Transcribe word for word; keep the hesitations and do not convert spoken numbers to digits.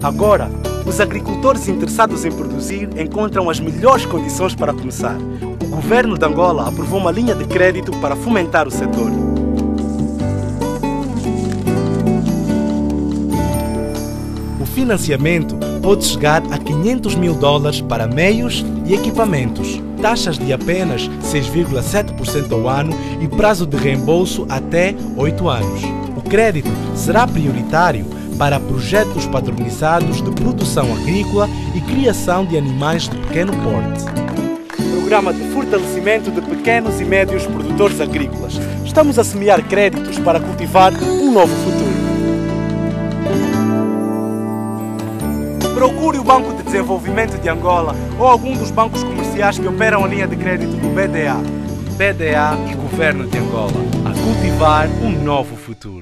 Agora, os agricultores interessados em produzir encontram as melhores condições para começar. O governo de Angola aprovou uma linha de crédito para fomentar o setor. O financiamento pode chegar a quinhentos mil dólares para meios e equipamentos, taxas de apenas seis vírgula sete por cento ao ano e prazo de reembolso até oito anos. O crédito será prioritário para projetos padronizados de produção agrícola e criação de animais de pequeno porte. Programa de fortalecimento de pequenos e médios produtores agrícolas. Estamos a semear créditos para cultivar um novo futuro. Procure o Banco de Desenvolvimento de Angola ou algum dos bancos comerciais que operam a linha de crédito do B D A. B D A e Governo de Angola, a cultivar um novo futuro.